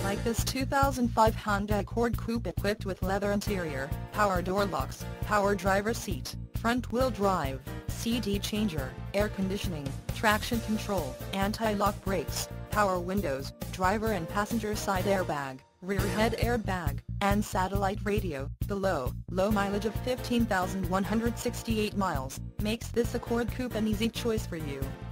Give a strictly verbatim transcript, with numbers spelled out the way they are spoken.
like this two thousand five Honda Accord Coupe equipped with leather interior, power door locks, power driver seat, front-wheel drive, C D changer, air conditioning, traction control, anti-lock brakes, power windows, driver and passenger side airbag, rear head airbag, and satellite radio. The low, low mileage of fifteen thousand one hundred sixty-eight miles makes this Accord Coupe an easy choice for you.